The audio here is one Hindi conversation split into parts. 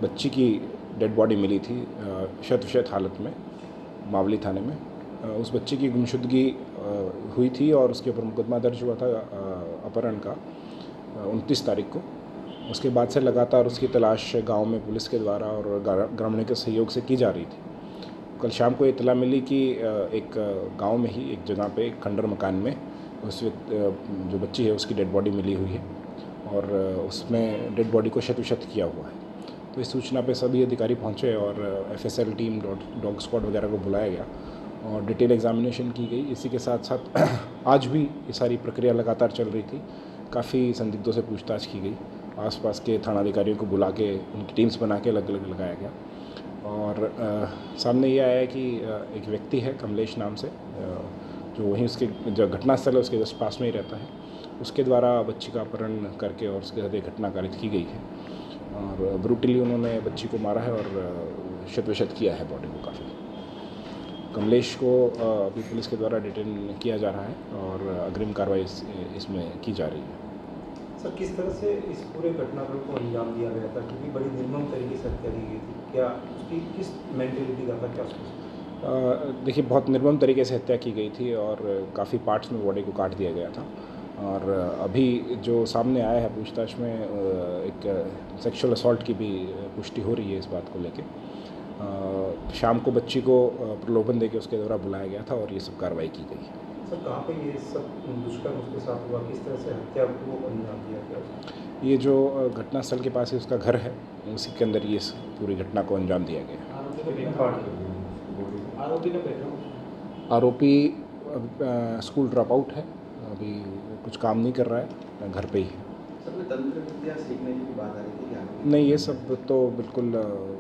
बच्ची की डेड बॉडी मिली थी शत हालत में मावली थाने में। उस बच्ची की गुमशुदगी हुई थी और उसके ऊपर मुकदमा दर्ज हुआ था अपहरण का 29 तारीख को। उसके बाद से लगातार उसकी तलाश गांव में पुलिस के द्वारा और ग्रामीणों के सहयोग से की जा रही थी। कल शाम को इतला मिली कि एक गांव में ही एक जगह पे एक खंडर मकान में उस जो बच्ची है उसकी डेड बॉडी मिली हुई है और उसमें डेड बॉडी को शत किया हुआ है। तो इस सूचना पे सभी अधिकारी पहुंचे और FSL टीम डॉग स्क्वाड वगैरह को बुलाया गया और डिटेल एग्जामिनेशन की गई। इसी के साथ साथ आज भी ये सारी प्रक्रिया लगातार चल रही थी। काफ़ी संदिग्धों से पूछताछ की गई। आसपास के थानाधिकारियों को बुला के उनकी टीम्स बना के अलग अलग लगाया गया और सामने ये आया कि एक व्यक्ति है कमलेश नाम से जो वहीं उसके जो घटनास्थल है उसके जस्ट पास में ही रहता है, उसके द्वारा बच्ची का अपहरण करके और उसके साथ एक घटना कारित की गई है और ब्रूटली उन्होंने बच्ची को मारा है और शत किया है बॉडी को। काफ़ी कमलेश को अभी पुलिस के द्वारा डिटेन किया जा रहा है और अग्रिम कार्रवाई इसमें की जा रही है। सर, किस तरह से इस पूरे घटनाक्रम को अंजाम दिया गया था, क्योंकि बड़ी निर्मम तरीके से हत्या दी गई थी, क्या उसकी किस मेंटेलिटी का था, क्या उसको? देखिए, बहुत निर्मम तरीके से हत्या की गई थी और काफ़ी पार्ट्स में बॉडी को काट दिया गया था और अभी जो सामने आया है पूछताछ में एक सेक्सुअल असॉल्ट की भी पुष्टि हो रही है इस बात को लेके। शाम को बच्ची को प्रलोभन देके उसके द्वारा बुलाया गया था और ये सब कार्रवाई की गई। सर, कहाँ पे ये सब दुष्कर्म उसके साथ हुआ, किस तरह से हत्या को अंजाम दिया गया? ये जो घटनास्थल के पास ही उसका घर है, उसी के अंदर ये पूरी घटना को अंजाम दिया गया। आरोपी स्कूल ड्रॉप आउट है, अभी कुछ काम नहीं कर रहा है, घर पे ही है। सर, में तंत्र विद्या सीखने की बात आ रही थी क्या? नहीं, ये सब तो बिल्कुल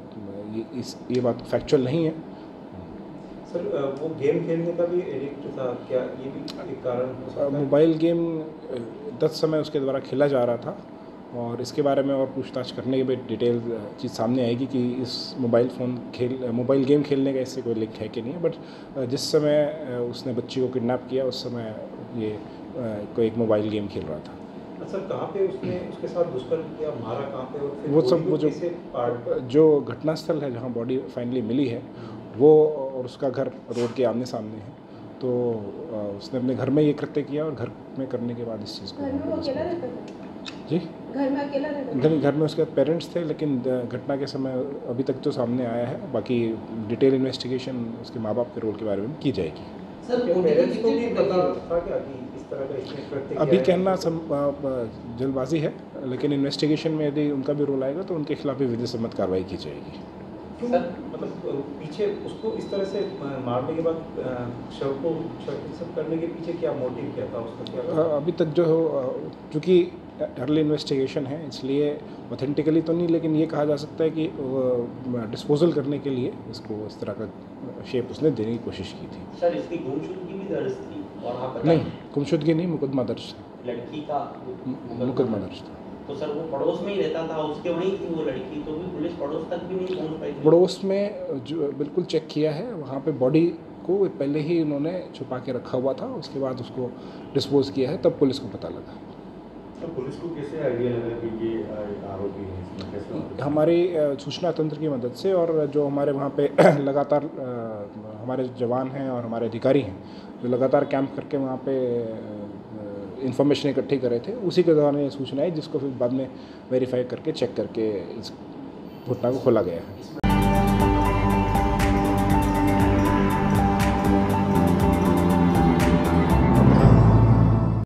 ये बात फैक्चुअल नहीं है। सर, वो गेम खेलने का भी एडिक्ट था, क्या ये भी एक कारण हो सकता है? मोबाइल गेम 10 समय उसके द्वारा खेला जा रहा था और इसके बारे में और पूछताछ करने के बाद डिटेल चीज़ सामने आएगी कि इस मोबाइल गेम खेलने का इससे कोई लिंक है कि नहीं है। बट जिस समय उसने बच्ची को किडनैप किया उस समय ये कोई एक मोबाइल गेम खेल रहा था। सर, कहाँ पे उसने उसके साथ दुष्कर्म किया, मारा कहाँ पे? और फिर वो सब वो जो घटनास्थल है जहाँ बॉडी फाइनली मिली है वो और उसका घर रोड के आमने सामने है, तो उसने अपने घर में ये कृत्य किया और घर में करने के बाद इस चीज़ को जी घर में अकेला रहता था? घर में उसके पेरेंट्स थे, लेकिन घटना के समय अभी तक जो सामने आया है, बाकी डिटेल इन्वेस्टिगेशन उसके माँ बाप के रोल के बारे में की जाएगी। सर, पेरेंट्स को भी पता था क्या कि इस तरह का इसने कृत्य किया अभी है? कहना जल्दबाजी है, लेकिन इन्वेस्टिगेशन में यदि उनका भी रोल आएगा तो उनके खिलाफ भी विधि सम्मत कार्रवाई की जाएगी। सर, मतलब पीछे उसको इस तरह से मारने के बाद शव को सब करने के पीछे क्या मोटिव क्या था उसका, क्या? अभी तक जो चूँकि अर्ली इन्वेस्टिगेशन है इसलिए ऑथेंटिकली तो नहीं, लेकिन ये कहा जा सकता है कि डिस्पोजल करने के लिए इसको इस तरह का शेप उसने देने की कोशिश की थी। सर, इसकी गुमशुदगी भी दर्ज थी और आप नहीं, गुमशुदगी नहीं, मुकदमा दर्ज था। लड़की का मुकदमा दर्ज था। तो सर वो पड़ोस में ही रहता था, उसके वहीं थी वो लड़की, तो भी पुलिस पड़ोस तक भी नहीं पहुंच पाई थी? पड़ोस में जो बिल्कुल चेक किया है, वहाँ पे बॉडी को पहले ही उन्होंने छुपा के रखा हुआ था, उसके बाद उसको डिस्पोज किया है, तब पुलिस को पता लगा। तो पुलिस को कैसे आइडिया लगा कि ये आरोपी है, इसमें कैसे? हमारी सूचना तंत्र की मदद से और जो हमारे वहाँ पे लगातार हमारे जवान हैं और हमारे अधिकारी हैं जो लगातार कैंप करके वहाँ पे इंफॉर्मेशन इकट्ठी कर रहे थे, उसी के दौरान ये सूचना आई जिसको फिर बाद में वेरीफाई करके चेक करके इस घटना को खोला गया है।